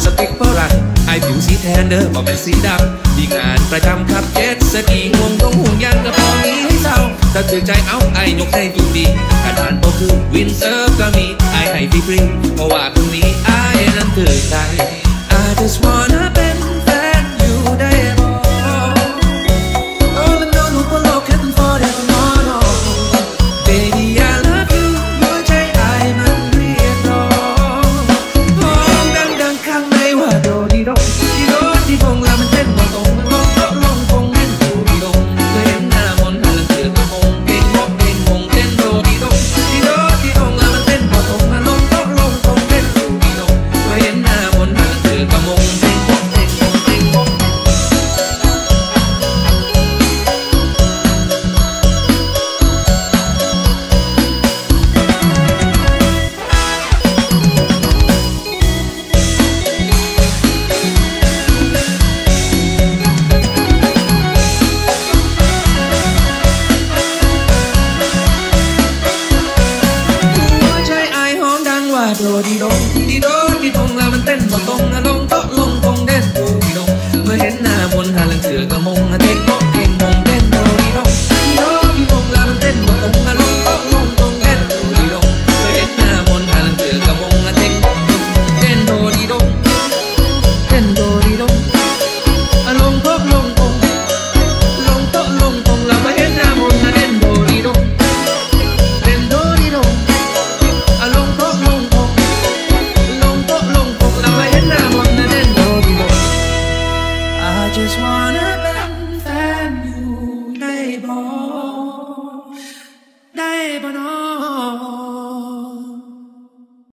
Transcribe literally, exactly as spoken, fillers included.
ปิกฝรั่งไอผิวสีแทนเด้อบอกเป็นสีดำมีงานประจำขับเจ็ตสกีห่วงต้องห่วงยังกระพอนี้ให้เศร้าถ้าถือใจเอาไอยกให้ทุกดีขนาดโตคือวินเซิร์ฟก็มีไอให้ฟรีๆเพราะว่าตรงนี้ไอนั้นถือใจ I just wanna เป็นแฟนอยู่ได้บ่All I know ลูกว่าโลกแค่ต้อง forever no Baby I love you หัวใจไอมันเรียกร้องร้องดังๆข้างในว่าโดดีดงดีโดดีฟงแล้วมันเต้นบ่ตรงลงโต๊ะลงฟงเล่นดูดีดงเคยเห็นหน้ามนต์หันหลังเถื่อนกระมงเพลงพบเพลงมงเต้นโดดีดงดีโดดีฟงแล้วมันเต้นบ่ตรงลงโต๊ะลงฟงเล่นดูดีดงเคยเห็นหน้ามนต์หันหลังเถื่อนกระมงเพลงพบเพลงมงเพลงพบโดดีดงดีโดดีดงแล้วมันเต้นบ่ตรงลงโต๊ะลงฟงเด่นดูดีดงเมื่อเห็นหน้ามนต์หาลังเถื่อกระมงเต้นโป๊ะเก่งมงเต้นโดดีดงดีโดดีดงแล้วมันเต้นบ่ตรงลงโต๊ะลงฟงเด่นดูดีดงเมื่อเห็นหน้ามนต์หาลังเถื่อกระมงเต้นเต้นโดดีดงเต้นโดดีดงลงโต๊ะลงฟงลงโต๊ะลงฟงแล้วเมื่อเห็นหน้ามนต์เต้นโดดีดงเต้นโดดีดงลงโต๊ะลงฟงลงโต๊ะลงฟงแล้วเมื่อเห็นหน้ามนต์เต้นโดดีดง I just wanna เป็นแฟนอยู่ได้บ่ได้บ่น้อ